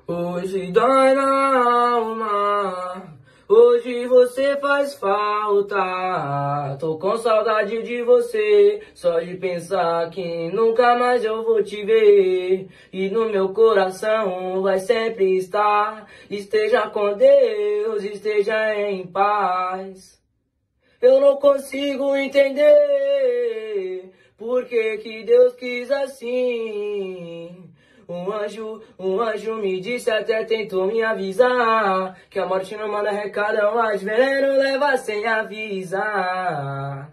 Hoje dói na alma, hoje você faz falta. Tô com saudade de você, só de pensar que nunca mais eu vou te ver. E no meu coração vai sempre estar. Esteja com Deus, esteja em paz. Eu não consigo entender por que que Deus quis assim. Um anjo me disse, até tentou me avisar, que a morte não manda recado, mas veneno leva sem avisar.